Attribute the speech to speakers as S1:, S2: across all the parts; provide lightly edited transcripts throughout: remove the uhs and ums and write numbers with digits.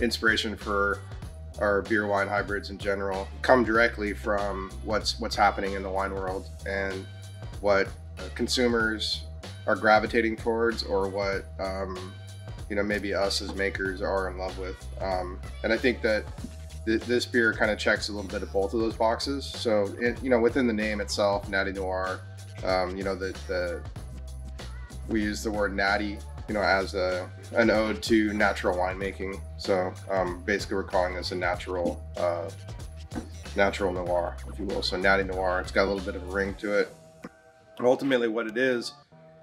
S1: inspiration for our beer wine hybrids in general come directly from what's happening in the wine world and what consumers are gravitating towards, or what maybe us as makers are in love with. And I think that this beer kind of checks a little bit of both of those boxes. So within the name itself, Natty Noir, we use the word natty as an ode to natural winemaking. So basically we're calling this a natural noir, if you will. So Natty Noir, it's got a little bit of a ring to it. Ultimately what it is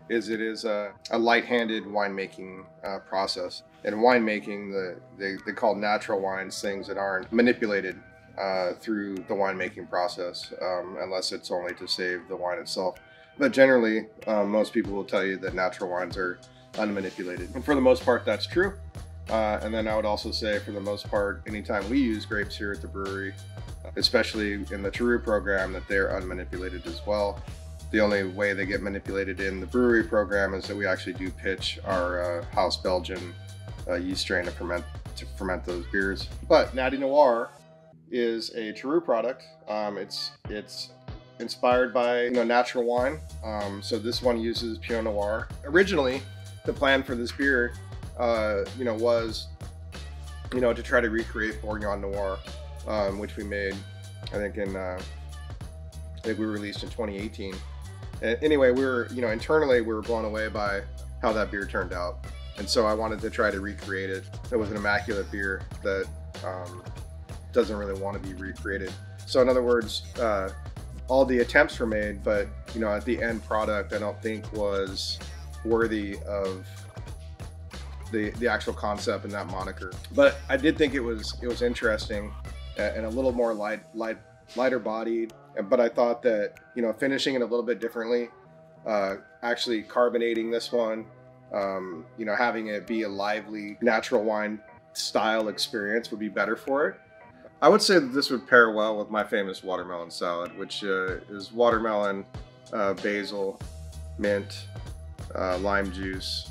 S1: a light-handed winemaking process. In winemaking, they call natural wines things that aren't manipulated through the winemaking process, unless it's only to save the wine itself. But generally, most people will tell you that natural wines are unmanipulated. And for the most part, that's true. And then I would also say, for the most part, anytime we use grapes here at the brewery, especially in the Teru program, that they're unmanipulated as well. The only way they get manipulated in the brewery program is that we actually do pitch our House Belgian yeast strain to ferment those beers. But Natty Noir is a Teru product. It's inspired by natural wine. So this one uses Pinot Noir. Originally, the plan for this beer, was to try to recreate Bourgogne Noir, which we made, I think we released in 2018. Anyway, we were, internally we were blown away by how that beer turned out. And so I wanted to try to recreate it. It was an immaculate beer that doesn't really want to be recreated. So in other words, all the attempts were made, but at the end product, I don't think was worthy of the actual concept and that moniker. But I did think it was interesting and a little more lighter bodied. But I thought that, finishing it a little bit differently, actually carbonating this one, having it be a lively natural wine style experience would be better for it. I would say that this would pair well with my famous watermelon salad, which is watermelon, basil, mint, lime juice,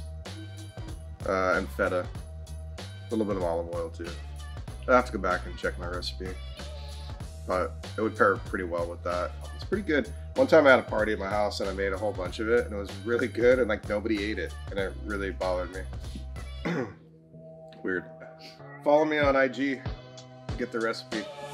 S1: and feta. A little bit of olive oil too. I have to go back and check my recipe, but it would pair pretty well with that. It's pretty good. One time I had a party at my house and I made a whole bunch of it, and it was really good, and like nobody ate it, and it really bothered me. Weird. Follow me on IG to get the recipe.